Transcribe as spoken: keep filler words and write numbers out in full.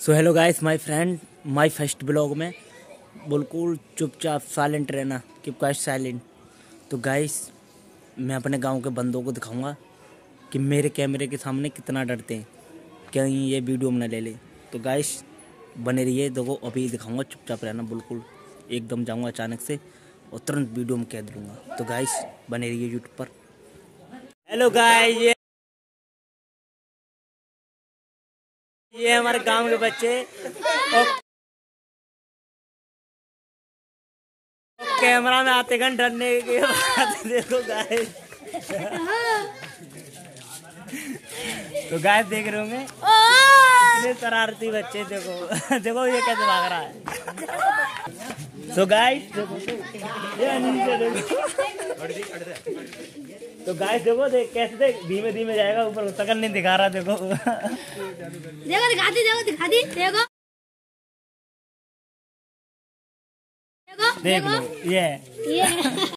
So hello guys, my friend, my first blog में बिल्कुल चुपचाप साइलेंट रहना, कीप क्वाइट साइलेंट। तो गाइस, मैं अपने गांव के बंदों को दिखाऊंगा कि मेरे कैमरे के सामने कितना डरते हैं, कहीं ये वीडियो में न ले ले। तो गाइस बने रहिए, देखो अभी दिखाऊंगा, चुपचाप रहना बिल्कुल। एकदम जाऊंगा अचानक से और तुरंत वीडियो में कैद लूँगा। तो गाइस बने रहिए यूट्यूब पर। हेलो गाइस, ये ये हमारे गांव के बच्चे और कैमरा में आते गन डरने के बाद देखो गाइस। तो गाइस देख रहे होंगे इतने शरारती बच्चे, देखो देखो ये कैसे भाग रहा है। तो गाइस देखो, ये नीचे देखो। तो गाइस देखो, देख कैसे देख धीमे धीमे जाएगा ऊपर, शकल नहीं दिखा रहा। देखो देखो दिखा दी, देखो दिखा दी, देखो देख लो ये ये